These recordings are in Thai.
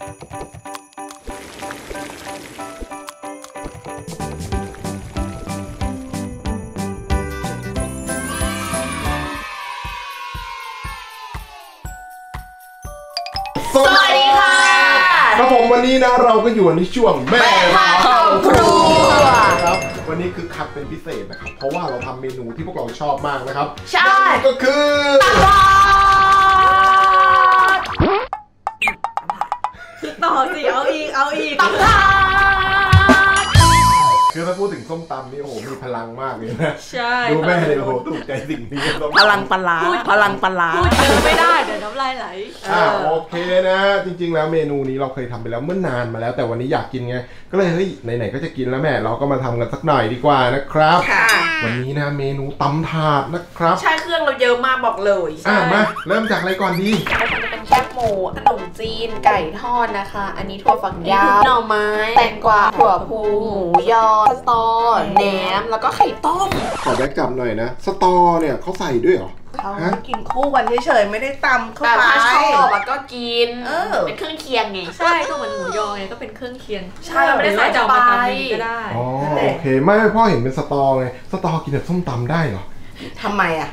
สวัสดีค่ะครับผมวันนี้นะเราก็อยู่ในช่วงแม่พาเข้าครัวครับวันนี้คือคัดเป็นพิเศษนะครับเพราะว่าเราทำเมนูที่พวกเราชอบมากนะครับใช่ก็คือต่อสิเอาอีกตับถาดคือถ้าพูดถึงส้มตำนี่โอ้โหมีพลังมากเลยนะใช่ดูแม่เลยโอ้โหถูกใจสิ่งนี้พลังปลาพลังปลาพูดเยอะไม่ได้เดี๋ยวน้ำลายไหลโอเคนะจริงๆแล้วเมนูนี้เราเคยทำไปแล้วเมื่อนานมาแล้วแต่วันนี้อยากกินไงก็เลยเฮ้ยไหนๆก็จะกินแล้วแม่เราก็มาทำกันสักหน่อยดีกว่านะครับวันนี้นะเมนูตำถาดนะครับใช่เครื่องเราเยอะมากบอกเลยมาเริ่มจากอะไรก่อนดีเป็นแคบหมูขนมจีนไก่ทอดนะคะอันนี้ถั่วฝักยาวหน่อไม้แตงกวาถั่วพูหมูยอสตอแหนมแล้วก็ไข่ต้มขอแบ็กกลับหน่อยนะสตอเนี่ยเขาใส่ด้วยเหรอเขากินคู่กันเฉยๆไม่ได้ตำเข้าไปถ้าชอบก็กินเป็นเครื่องเคียงไงใช่ก็เหมือนหมูยอไงก็เป็นเครื่องเคียงใช่เราไม่ได้ใส่จะไปก็ได้อ๋อโอเคไม่พ่อเห็นเป็นสตอไงสตอกินกับส้มตำได้เหรอทำไมอ่ะ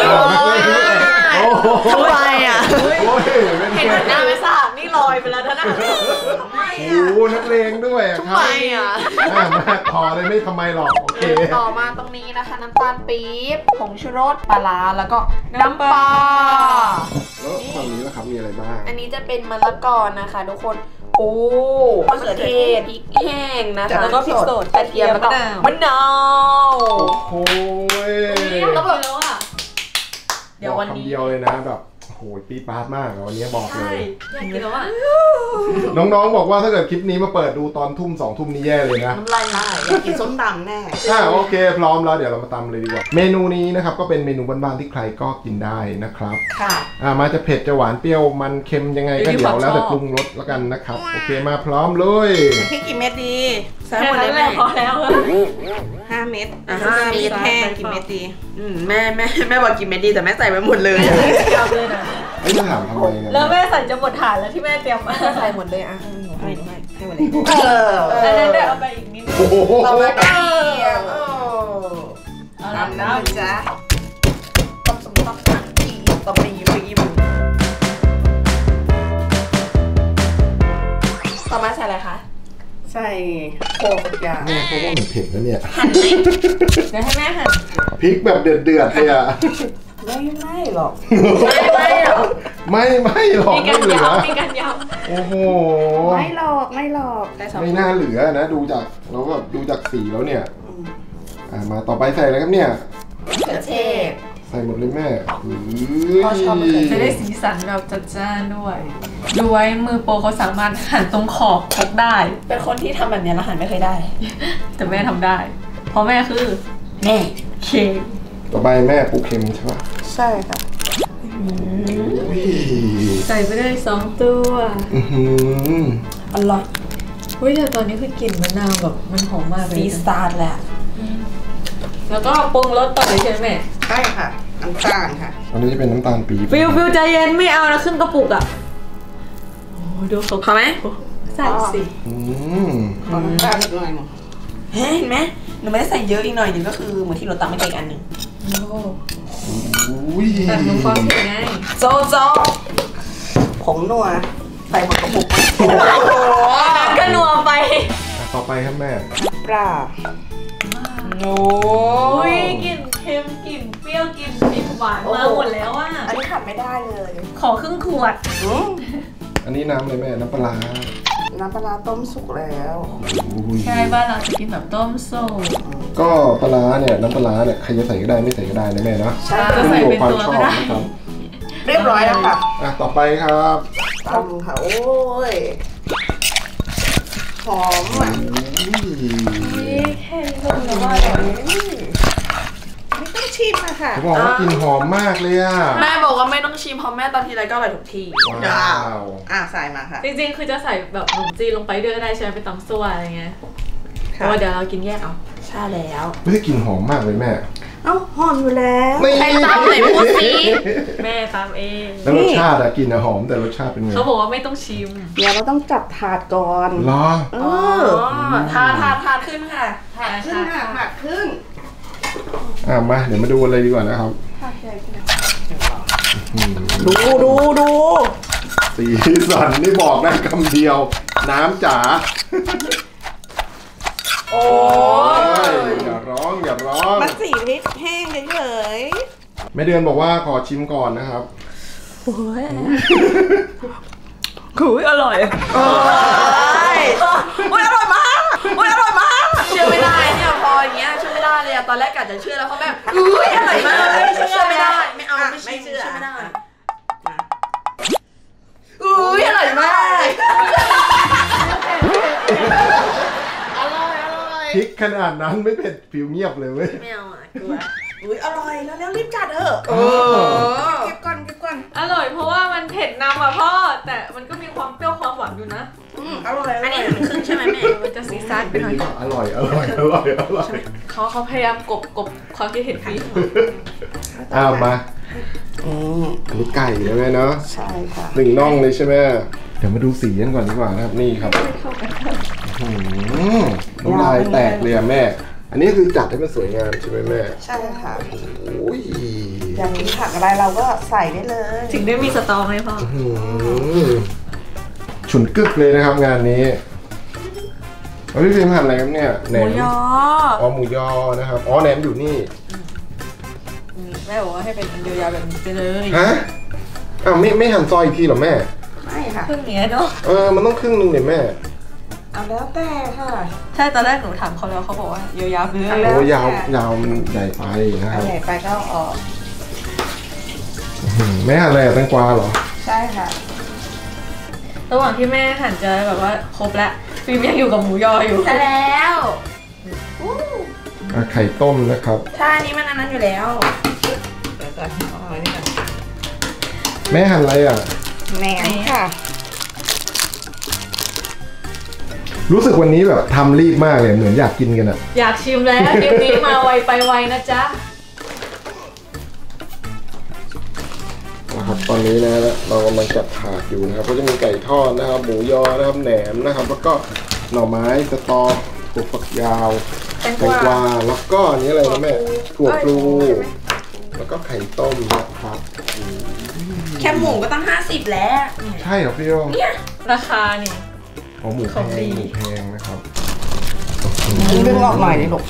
ทำไมอ่ะเห็นหน้าไม่ทราบนี่ลอยไปแล้วนะทำไมอ่ะโอ้นักเลงด้วยทำไมอ่ะมาพอเลยไม่ทำไมหรอกโอเคต่อมาตรงนี้นะคะน้ำตาลปี๊บผงชูรสปลาร้าแล้วก็น้ำปลาแล้วฝั่งนี้ล่ะครับมีอะไรบ้างอันนี้จะเป็นมะละกอนะคะทุกคนปูมะเขือเทศพริกแห้งนะคะแล้วก็พริกสดกระเทียมแล้วก็มะนาวโอ้ยแล้วแบบเดี๋ยววันนี้เดียวเลยนะแบบโหปี๊ดป๊าดมากวันนี้บอกเลยอยากกินแล้วอ่ะน้องๆบอกว่าถ้าเกิดคลิปนี้มาเปิดดูตอนทุ่ม2 ทุ่มนี่แย่เลยนะน้ำลายไหลอยากกินส้มตำแน่โอเคพร้อมแล้วเดี๋ยวเรามาตำเลยดีกว่าเมนูนี้นะครับก็เป็นเมนูบ้านๆที่ใครก็กินได้นะครับค่ะมาจะเผ็ดจะหวานเปรี้ยวมันเค็มยังไงก็เดี๋ยวแล้วแต่ปรุงรสแล้วกันนะครับโอเคมาพร้อมเลยพี่กี่เม็ดดีใส่หมดเลยแม่พอแล้ว 5 เม็ด5 เม็ดแห้งกี่เม็ดดีแม่บอกกี่เม็ดดีแต่แม่ใส่ไปหมดเลยยาวเลยนะไม่จะถามทำไมนะแล้วแม่ใส่จะหมดฐานแล้วที่แม่เตรียมมาใส่หมดเลยอ่ะให้หมดเลยแล้วได้เอาไปอีกนิดนึงต่อไปก็ทำน้ำจ้ะต้องไปยิ้มต่อมาใส่อะไรคะใส่โขลกทุกอย่างเนี่ยเพราะว่ามันเผ็ดแล้วเนี่ยหั่นไหมเดี๋ยวให้แม่หั่นพริกแบบเดือดเลยอ่ะไม่หรอกไม่หรอกไม่เหลือมีกันยำโอ้โหไม่หรอกไม่น่าเหลือนะดูจากเราแบบดูจากสีแล้วเนี่ยมาต่อไปใส่อะไรครับเนี่ยกระเทศใส่หมดเลยแม่พ่อชอบจะได้สีสันแบบจัดจ้านด้วยดูไว้มือโปรเขาสามารถหั่นตรงขอบพกได้เป็นคนที่ทำแบบนี้แล้วหั่นไม่เคยได้แต่แม่ทำได้เพราะแม่คือแม่เค็มต่อไปแม่ปูเค็มใช่ปะใช่ค่ะใส่ไปได้2 ตัวอร่อยแต่ตอนนี้คือกลิ่นมะนาวแบบมันหอมมากเลยซีซาร์แหละแล้วก็ปรุงรสต่อเลยใช่ไหมใช่ค่ะน้ำตาลค่ะอันนี้จะเป็นน้ำตาลปี๊บฟิวใจเย็นไม่เอานะครึ่งกระปุกอ่ะดูเขาพอไหมใส่สิขอน้ำตาลอีกหน่อยหนึ่งเห็นไหมหนูไม่ได้ใส่เยอะอีกหน่อยหนึ่งก็คือเหมือนที่เราตำไม่ได้อีกอันหนึ่งแต่หนูความผิดไงโซผงนัวใส่หมดกระปุกก็นัวไปต่อไปครับแม่ปลาโอ้ยกลิ่นเค็มกลิ่นเปรี้ยวกลิ่นติดหวานมาหมดแล้วอ่ะอันนี้ขาดไม่ได้เลยขอครึ่งขวดอันนี้น้ำเลยแม่น้ำปลาต้มสุกแล้วใช่บ้านเราจะกินแบบต้มสุกก็ปลาเนี่ยน้ำปลาเนี่ยใครจะใส่ก็ได้ไม่ใส่ก็ได้นะแม่เนาะใช่จะใส่เป็นตัวก็ได้เรียบร้อยแล้วค่ะต่อไปครับตำค่ะโอ้ยหอมอ่ะแค่นี้ก็รู้ว่าอร่อยไม่ต้องชิมอะค่ะเขาบอกว่ากินหอมมากเลยอะแม่บอกว่าไม่ต้องชิมเพราะแม่ตอนทีไรก็อร่อยทุกทีว้าวใส่มาค่ะจริงๆคือจะใส่แบบขนมจีนลงไปด้วยก็ได้ใช่ไหมไปตำซั่วอะไรเงี้ยเพราะว่าเดี๋ยวเรากินแยกเอาใช่แล้วไม่ได้กลิ่นหอมมากเลยแม่เอ้าหอมอยู่แล้วใครตำไหนพูดสิแม่ตามเองแล้วรสชาติอะกลิ่นอะหอมแต่รสชาติเป็นไงเขาบอกว่าไม่ต้องชิมเดี๋ยวเราต้องจับถาดก่อนเหรอถาดขึ้นค่ะถาดขึ้นค่ะถาดขึ้นมาเดี๋ยวมาดูอะไรดีกว่านะครับถาดใหญ่ขึ้นดูสีสันนี่บอกได้คำเดียว น้ำจ๋าโอ้ยอย่าร้องมันสีพริกแห้งเฉยแม่เดือนบอกว่าขอชิมก่อนนะครับโอ้ยคุยอร่อยโอ้ยอร่อยมากเชื่อไม่ได้เนี่ยพออย่างเงี้ยเชื่อไม่ได้เลยอะตอนแรกกะจะเชื่อแล้วเขาแบบอร่อยมากเชื่อไม่ได้ไม่เอาไม่เชื่อไม่ได้อร่อยมากอร่อยพริกขนาดนั้นไม่เผ็ดผิวเงียบเลยเว้ยไม่เอาอ่ะกลัวอร่อยแล้วรีบจัดเถอะเก็บก่อนอร่อยเพราะว่ามันเผ็ดนำอ่ะพ่อแต่มันก็มีความเปรี้ยวความหวานอยู่นะอร่อยอันนี้มันครึ่งใช่ไหมแม่มันจะซีซัดไปหน่อยอร่อยเขาพยายามกบความคิดเห็นพี่มาอันนี้ไก่ใช่ไหมเนาะใช่ค่ะ 1 น่องเลยใช่ไหมเดี๋ยวมาดูสีกันก่อนดีกว่านะครับนี่ครับน้ำลายแตกเลยอะแม่ อันนี้คือจัดให้มันสวยงามใช่ไหมแม่ใช่ค่ะโอ้ยอยากกินผักอะไรเราก็ใส่ได้เลยถึงได้มีสตอไหมพ่อฉุนกึกเลยนะครับงานนี้พี่ฟิล์มหั่นอะไรครับเนี่ยแหนมหมูยอนะครับแหนมอยู่นี่แม่บอกว่าให้เป็นอันยาวๆแบบนี้ไปเลยฮะไม่หั่นซอยอีกทีหรอแม่ไม่ค่ะครึ่งเนี้ยเนาะมันต้องครึ่งนึงเนี่ยแม่เอาแล้วแต่ค่ะใช่ตอนแรกหนูถามเขาแล้วเขาบอกว่ายาวๆไปเลยโอ้ยาวมันใหญ่ไปนะครับใหญ่ไปก็ออกแม่หั่นอะไรแตงกวาเหรอใช่ค่ะระหว่างที่แม่หั่นจะแบบว่าครบแล้วฟิล์มยังอยู่กับหมูยออยู่ใช่แล้วไข่ต้มนะครับใช่นี่มันอันนั้นอยู่แล้วเดี๋ยวก่อนเอาอันนี้ก่อนแม่หั่นอะไรอ่ะแหนมค่ะรู้สึกวันนี้แบบทำรีบมากเลยเหมือนอยากกินกันอ่ะอยากชิมแล้วคลิปนี้มาไวไปไวนะจ๊ะนะครับตอนนี้นะเรากำลังจัดถาดอยู่นะครับก็จะมีไก่ทอดนะครับหมูยอนะครับแหนมนะครับแล้วก็หน่อไม้สตอถั่วฝักยาวแตงกวาแล้วก็อันนี้อะไรนะแม่ถั่วพลูแล้วก็ไข่ต้มนะครับแค่หมูก็ตั้ง50แล้วใช่เหรอพี่โยราคานี่หมูแพงนะครับดึงออกหน่อยดิลูก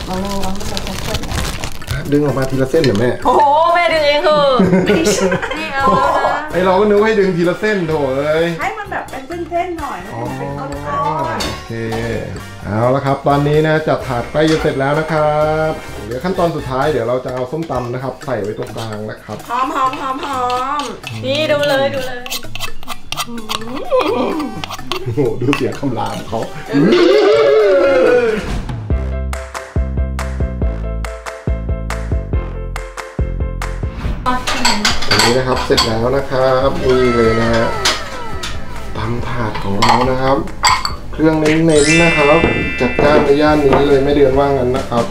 ดึงออกมาทีละเส้นเหรอแม่โอ้โหแม่ดึงเองคือไม่เอาแล้วนะไอเราก็นึกให้ดึงทีละเส้นโถเลยให้มันแบบเป็นเส้นๆหน่อยไม่เป็นก้อนๆโอเคเอาละครับตอนนี้นะจัดถาดใกล้จะเสร็จแล้วนะครับเดี๋ยวขั้นตอนสุดท้ายเดี๋ยวเราจะเอาส้มตำนะครับใส่ไว้ตรงกลางนะครับหอมนี่ดูเลยโอ้โหดูเสียงคำรามเขาอันนี้นะครับเสร็จแล้วนะครับนี่เลยนะฮะตำถาดของเรานะครับ เครื่องเน้นๆนะครับจัดจ้านในย่านนี้เลยไม่เดือนว่างั้นนะครับ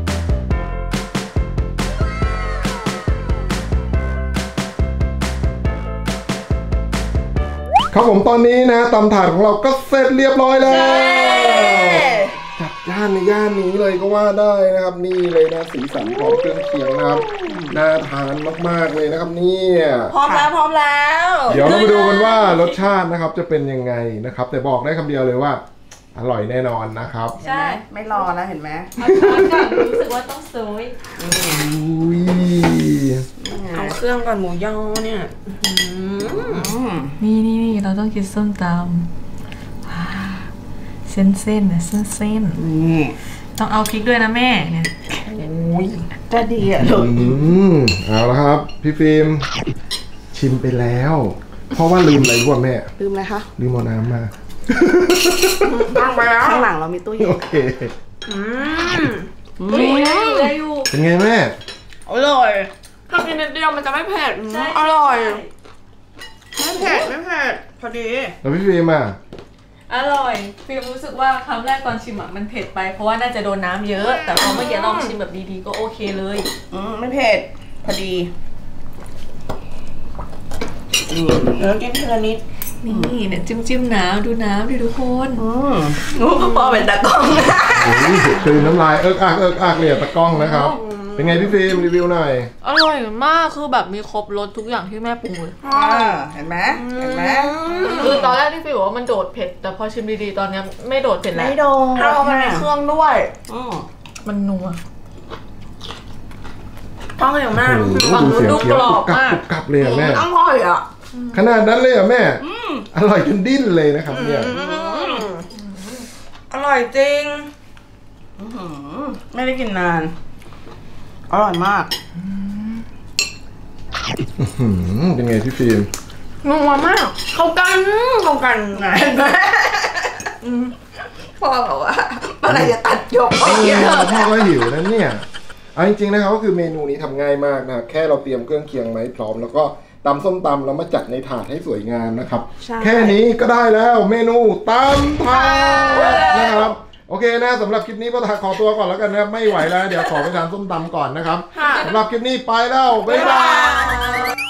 ครับผมตอนนี้นะตำถาดของเราก็เสร็จเรียบร้อยแล้วจัดจ้านในย่านนี้เลยก็ว่าได้นะครับนี่เลยนะสีสันพร้อมเครื่องเคียงนะครับน่าทานมากๆเลยนะครับเนี่ยพร้อมแล้วเดี๋ยวเรามาดูกันว่ารสชาตินะครับจะเป็นยังไงนะครับแต่บอกได้คำเดียวเลยว่าอร่อยแน่นอนนะครับใช่ไม่รอแล้วเห็นไหมเอาช้อนก่อนรู้สึกว่าต้องซอยอุ้ยเอาเครื่องก่อนหมูยอเนี่ยนี่เราต้องกินส้มตำเส้นนะเส้นนี่ต้องเอาพริกด้วยนะแม่เนี่ยโอ้ยจะดีอ่ะลูกเอาละครับพี่ฟิล์มชิมไปแล้ว เพราะว่าลืมอะไรรู้ป่ะแม่ลืมอะไรคะลืมเอาน้ำมาตั้งไปแล้วข้างหลังเรามีตู้เย็นโอเคได้อยู่เป็นไงแม่อร่อยถ้ากินนิดเดียวมันจะไม่เผ็ดอร่อยไม่เผ็ดพอดีแล้วพี่ฟิล์มอ่ะอร่อยฟิล์มรู้สึกว่าคำแรกตอนชิมอ่ะมันเผ็ดไปเพราะว่าน่าจะโดนน้ำเยอะแต่พอเมื่อกี้ลองชิมแบบดีๆก็โอเคเลยไม่เผ็ดพอดีแล้วกินทีละนิดนี่เนี่ยจิ้มน้ำดูน้ำดิทุกคนพอเป็นตะกล้องคือน้ำลายเอิกอักเลยตะกล้องนะครับเป็นไงพี่ฟิล์มรีวิวหน่อยอร่อยมากคือแบบมีครบรสทุกอย่างที่แม่ปรุงเลยเห็นไหมคือตอนแรกที่ฟิล์มบอกว่ามันโดดเผ็ดแต่พอชิมดีๆตอนนี้ไม่โดดเผ็ดแล้วไม่โดดเอาไปในเครื่องด้วยมันนัวท้องเหนียวมากดูกรอบมากกลับเลยแม่อร่อยอ่ะขนาดนั้นเลยแม่อร่อยจนดิ้นเลยนะครับเนี่ยอร่อยจริงไม่ได้กินนานอร่อยมากเป็นไงพี่ฟิล์มนัวมากเข้ากันไงพ่อบอกว่าเมื่อไหร่จะตัดจบพ่อก็หิวนั่นเนี่ยเอาจริงๆนะครับก็คือเมนูนี้ทำง่ายมากนะแค่เราเตรียมเครื่องเคียงมาให้พร้อมแล้วก็ตำส้มตำแล้วมาจัดในถาดให้สวยงามนะครับแค่นี้ก็ได้แล้วเมนูตำถาดนะครับโอเคนะสำหรับคลิปนี้พ่อทาขอตัวก่อนแล้วกันนะครับไม่ไหวแล้วเดี๋ยวขอไปทานส้มตำก่อนนะครับสำหรับคลิปนี้ไปแล้วบ๊ายบาย